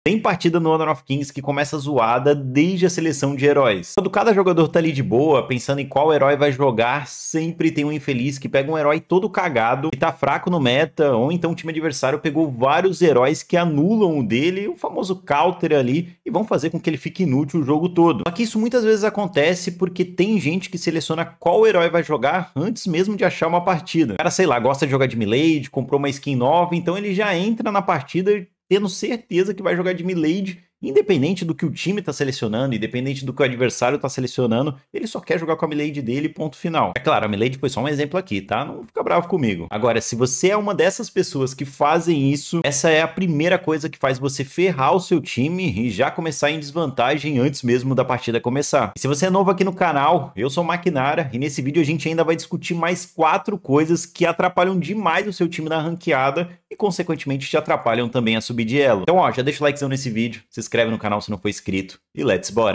Tem partida no Honor of Kings que começa zoada desde a seleção de heróis. Quando cada jogador tá ali de boa, pensando em qual herói vai jogar, sempre tem um infeliz que pega um herói todo cagado, que tá fraco no meta, ou então o time adversário pegou vários heróis que anulam o dele, o famoso counter ali, e vão fazer com que ele fique inútil o jogo todo. Só que isso muitas vezes acontece porque tem gente que seleciona qual herói vai jogar antes mesmo de achar uma partida. O cara, sei lá, gosta de jogar de Milady, comprou uma skin nova, então ele já entra na partida tendo certeza que vai jogar de Milady, independente do que o time tá selecionando, independente do que o adversário tá selecionando, ele só quer jogar com a Milady dele, ponto final. É claro, a Milady foi só um exemplo aqui, tá? Não fica bravo comigo. Agora, se você é uma dessas pessoas que fazem isso, essa é a primeira coisa que faz você ferrar o seu time e já começar em desvantagem antes mesmo da partida começar. E se você é novo aqui no canal, eu sou o Maquinara e nesse vídeo a gente ainda vai discutir mais 4 coisas que atrapalham demais o seu time na ranqueada e consequentemente te atrapalham também a subir de elo. Então, ó, já deixa o likezão nesse vídeo, se inscreve no canal se não for inscrito e let's bora!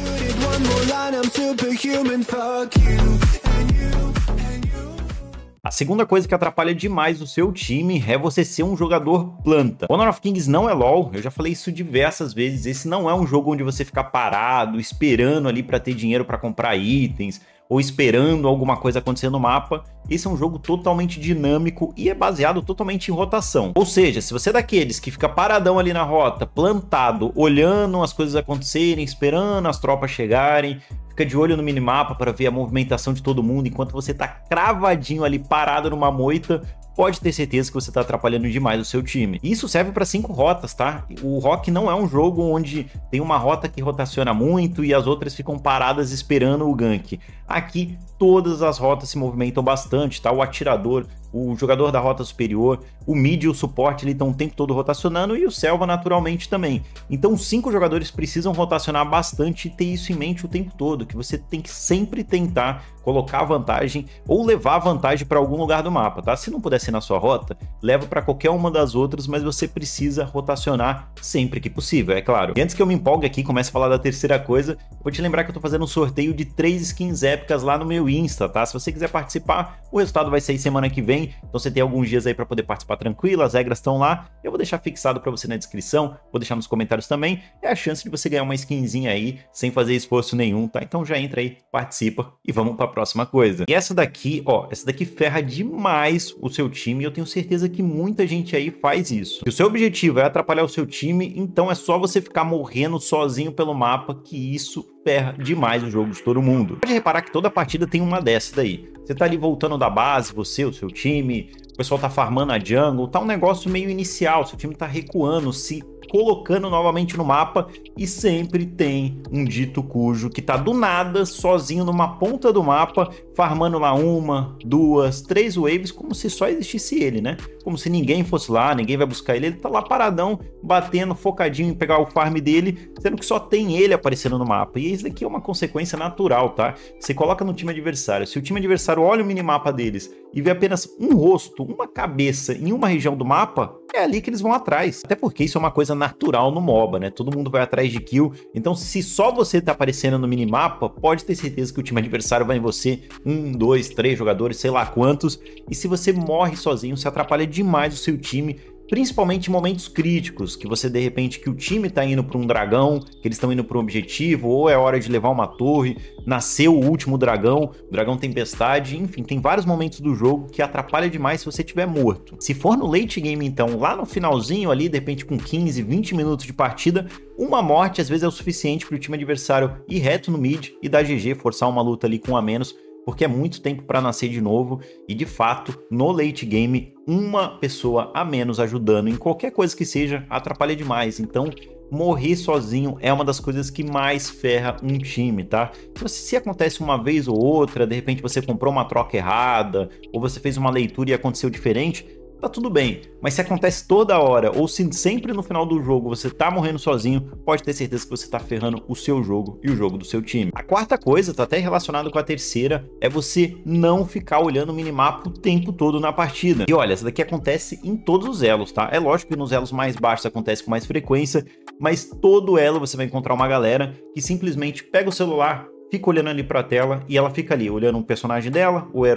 A segunda coisa que atrapalha demais o seu time é você ser um jogador planta. Honor of Kings não é LoL, eu já falei isso diversas vezes, esse não é um jogo onde você fica parado, esperando ali para ter dinheiro para comprar itens, ou esperando alguma coisa acontecer no mapa. Esse é um jogo totalmente dinâmico e é baseado totalmente em rotação. Ou seja, se você é daqueles que fica paradão ali na rota, plantado, olhando as coisas acontecerem, esperando as tropas chegarem, fica de olho no minimapa para ver a movimentação de todo mundo enquanto você tá cravadinho ali parado numa moita, pode ter certeza que você tá atrapalhando demais o seu time. Isso serve para 5 rotas, tá? O Rock não é um jogo onde tem uma rota que rotaciona muito e as outras ficam paradas esperando o gank. Aqui todas as rotas se movimentam bastante, tá? O atirador, o jogador da rota superior, o mid e o suporte estão o tempo todo rotacionando e o Selva naturalmente também. Então 5 jogadores precisam rotacionar bastante e ter isso em mente o tempo todo, que você tem que sempre tentar colocar vantagem ou levar vantagem para algum lugar do mapa, tá? Se não puder ser na sua rota, leva para qualquer uma das outras, mas você precisa rotacionar sempre que possível, é claro. E antes que eu me empolgue aqui e comece a falar da terceira coisa, vou te lembrar que eu tô fazendo um sorteio de 3 skins épicas lá no meu Insta, tá? Se você quiser participar, o resultado vai sair semana que vem, então você tem alguns dias aí para poder participar tranquilo, as regras estão lá, eu vou deixar fixado para você na descrição, vou deixar nos comentários também, é a chance de você ganhar uma skinzinha aí, sem fazer esforço nenhum, tá? Então já entra aí, participa e vamos para a próxima coisa. E essa daqui, ó, essa daqui ferra demais o seu time e eu tenho certeza que muita gente aí faz isso. Se o seu objetivo é atrapalhar o seu time, então é só você ficar morrendo sozinho pelo mapa que isso ferra demais o jogo de todo mundo. Pode reparar que toda partida tem uma dessas daí. Você tá ali voltando da base, você, o seu time, o pessoal tá farmando a jungle, tá um negócio meio inicial, seu time tá recuando, se colocando novamente no mapa e sempre tem um dito cujo que tá do nada sozinho numa ponta do mapa, farmando lá 1, 2, 3 waves como se só existisse ele, né? Como se ninguém fosse lá, ninguém vai buscar ele, ele tá lá paradão, batendo, focadinho em pegar o farm dele, sendo que só tem ele aparecendo no mapa. E isso daqui é uma consequência natural, tá? Você coloca no time adversário, se o time adversário olha o minimapa deles e vê apenas um rosto, uma cabeça em uma região do mapa, é ali que eles vão atrás. Até porque isso é uma coisa natural no MOBA, né? Todo mundo vai atrás de kill. Então, se só você tá aparecendo no minimapa, pode ter certeza que o time adversário vai em você 1, 2, 3 jogadores, sei lá quantos. E se você morre sozinho, você atrapalha demais o seu time, principalmente em momentos críticos, que você de repente que o time tá indo para um dragão, que eles estão indo para um objetivo, ou é hora de levar uma torre, nasceu o último dragão, o dragão tempestade, enfim, tem vários momentos do jogo que atrapalha demais se você estiver morto. Se for no late game então, lá no finalzinho ali, de repente com 15, 20 minutos de partida, uma morte às vezes é o suficiente para o time adversário ir reto no mid e dar GG, forçar uma luta ali com um a menos, porque é muito tempo para nascer de novo e de fato no late game uma pessoa a menos ajudando em qualquer coisa que seja atrapalha demais. Então morrer sozinho é uma das coisas que mais ferra um time, tá? Se acontece uma vez ou outra, de repente você comprou uma troca errada ou você fez uma leitura e aconteceu diferente, tá tudo bem, mas se acontece toda hora ou se sempre no final do jogo você tá morrendo sozinho, pode ter certeza que você tá ferrando o seu jogo e o jogo do seu time. A quarta coisa, tá até relacionado com a terceira, é você não ficar olhando o minimapa o tempo todo na partida. E olha, essa daqui acontece em todos os elos, tá? É lógico que nos elos mais baixos acontece com mais frequência, mas todo elo você vai encontrar uma galera que simplesmente pega o celular, fica olhando ali pra tela e ela fica ali olhando o personagem dela, o herói,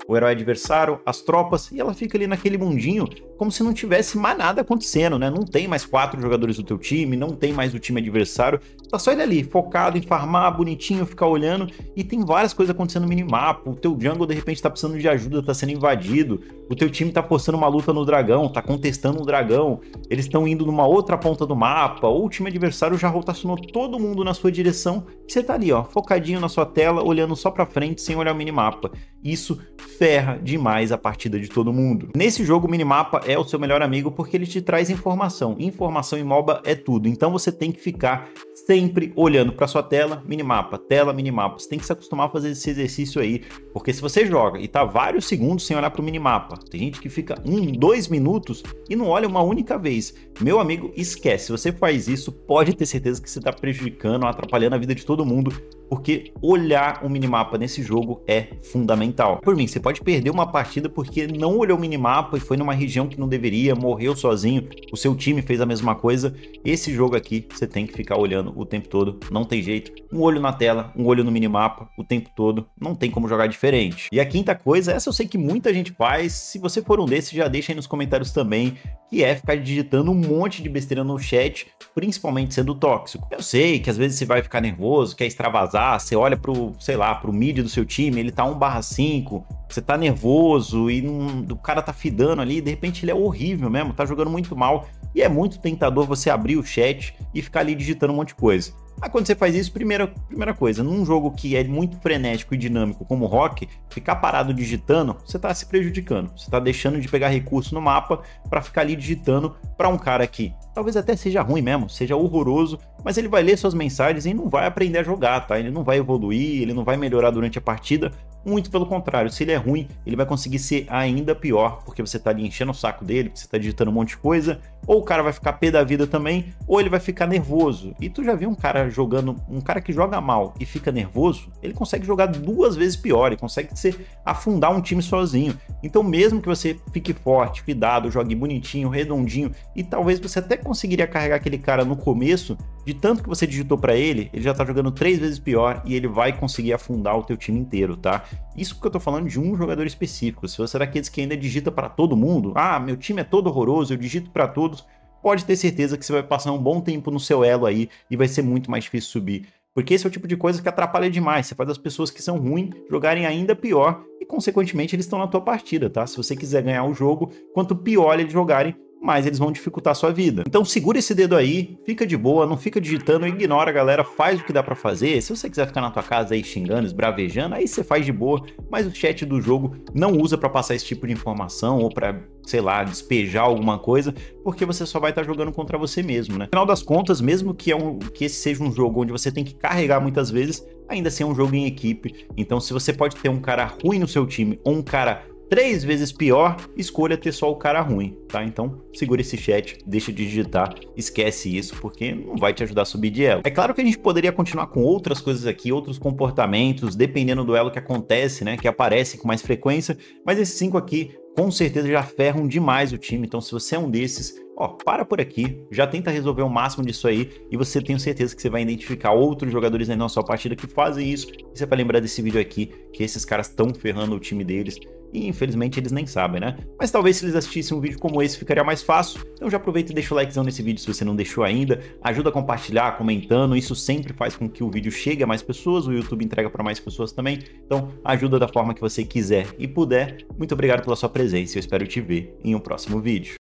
o herói adversário, as tropas, e ela fica ali naquele mundinho como se não tivesse mais nada acontecendo, né? Não tem mais 4 jogadores do teu time, não tem mais o time adversário, tá só ele ali, focado em farmar, bonitinho, ficar olhando, e tem várias coisas acontecendo no minimapa. O teu jungle de repente tá precisando de ajuda, tá sendo invadido, o teu time tá forçando uma luta no dragão, tá contestando um dragão, eles estão indo numa outra ponta do mapa, ou o time adversário já rotacionou todo mundo na sua direção, e você tá ali, ó, focadinho na sua tela, olhando só pra frente, sem olhar o minimapa. Isso ferra demais a partida de todo mundo. Nesse jogo, o minimapa é o seu melhor amigo porque ele te traz informação. Informação em MOBA é tudo, então você tem que ficar sempre olhando para sua tela, minimapa, você tem que se acostumar a fazer esse exercício aí, porque se você joga e tá vários segundos sem olhar para o minimapa, tem gente que fica 1, 2 minutos e não olha uma única vez. Meu amigo, esquece, se você faz isso, pode ter certeza que você tá prejudicando, atrapalhando a vida de todo mundo, porque olhar o minimapa nesse jogo é fundamental. Por mim, você pode perder uma partida porque não olhou o minimapa e foi numa região que não deveria, morreu sozinho, o seu time fez a mesma coisa. Esse jogo aqui, você tem que ficar olhando o tempo todo, não tem jeito. Um olho na tela, um olho no minimapa, o tempo todo, não tem como jogar diferente. E a quinta coisa, essa eu sei que muita gente faz, se você for um desses, já deixa aí nos comentários também, que é ficar digitando um monte de besteira no chat, principalmente sendo tóxico. Eu sei que às vezes você vai ficar nervoso, quer extravasar, você olha pro, sei lá, pro mid do seu time, ele tá 1/5, você tá nervoso e o cara tá fidando ali, de repente ele é horrível mesmo, tá jogando muito mal, e é muito tentador você abrir o chat e ficar ali digitando um monte de coisa. Aí quando você faz isso, primeira coisa, num jogo que é muito frenético e dinâmico como o Rock, ficar parado digitando, você tá se prejudicando, você tá deixando de pegar recurso no mapa para ficar ali digitando para um cara que talvez até seja ruim mesmo, seja horroroso, mas ele vai ler suas mensagens e não vai aprender a jogar, tá? Ele não vai evoluir, ele não vai melhorar durante a partida, muito pelo contrário, se ele é ruim, ele vai conseguir ser ainda pior, porque você tá ali enchendo o saco dele, porque você tá digitando um monte de coisa, ou o cara vai ficar pé da vida também, ou ele vai ficar nervoso. E tu já viu um cara jogando, um cara que joga mal e fica nervoso, ele consegue jogar 2 vezes pior, ele consegue afundar um time sozinho. Então mesmo que você fique forte, fidado, jogue bonitinho, redondinho, e talvez você até conseguiria carregar aquele cara no começo, de tanto que você digitou pra ele já tá jogando 3 vezes pior e ele vai conseguir afundar o teu time inteiro, tá? Isso porque eu tô falando de um jogador específico. Se você é daqueles que ainda digita pra todo mundo, ah, meu time é todo horroroso, eu digito pra todos, pode ter certeza que você vai passar um bom tempo no seu elo aí e vai ser muito mais difícil subir. Porque esse é o tipo de coisa que atrapalha demais, você faz as pessoas que são ruins jogarem ainda pior e consequentemente eles estão na tua partida, tá? Se você quiser ganhar o jogo, quanto pior eles jogarem, mais eles vão dificultar a sua vida. Então segura esse dedo aí, fica de boa, não fica digitando, ignora a galera, faz o que dá pra fazer. Se você quiser ficar na tua casa aí xingando, esbravejando, aí você faz de boa, mas o chat do jogo não usa pra passar esse tipo de informação ou pra, sei lá, despejar alguma coisa, porque você só vai estar jogando contra você mesmo, né? No final das contas, mesmo que esse seja um jogo onde você tem que carregar muitas vezes, ainda assim é um jogo em equipe. Então se você pode ter um cara ruim no seu time ou um cara 3 vezes pior, escolha ter só o cara ruim, tá? Então segura esse chat, deixa de digitar, esquece isso, porque não vai te ajudar a subir de elo. É claro que a gente poderia continuar com outras coisas aqui, outros comportamentos, dependendo do elo que acontece, né? Que aparecem com mais frequência, mas esses 5 aqui com certeza já ferram demais o time. Então se você é um desses, ó, para por aqui, já tenta resolver o máximo disso aí e você tem certeza que você vai identificar outros jogadores aí na sua partida que fazem isso e você vai lembrar desse vídeo aqui, que esses caras estão ferrando o time deles. E infelizmente eles nem sabem, né? Mas talvez se eles assistissem um vídeo como esse ficaria mais fácil. Então já aproveita e deixa o likezão nesse vídeo se você não deixou ainda. Ajuda a compartilhar, comentando. Isso sempre faz com que o vídeo chegue a mais pessoas. O YouTube entrega para mais pessoas também. Então ajuda da forma que você quiser e puder. Muito obrigado pela sua presença. Eu espero te ver em um próximo vídeo.